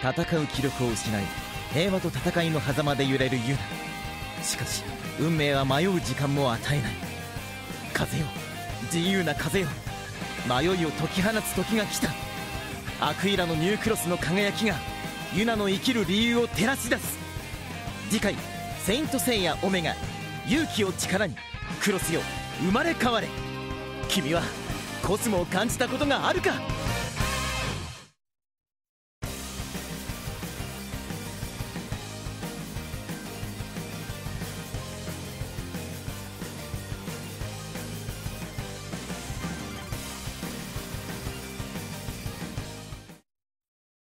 戦う気力を失い、平和と戦いの狭間で揺れるユナ。しかし運命は迷う時間も与えない。風よ、自由な風よ、迷いを解き放つ時が来た。アクイラのニュークロスの輝きがユナの生きる理由を照らし出す。次回「セイントセイヤオメガ勇気を力にクロスよ生まれ変われ」。君はコスモを感じたことがあるか？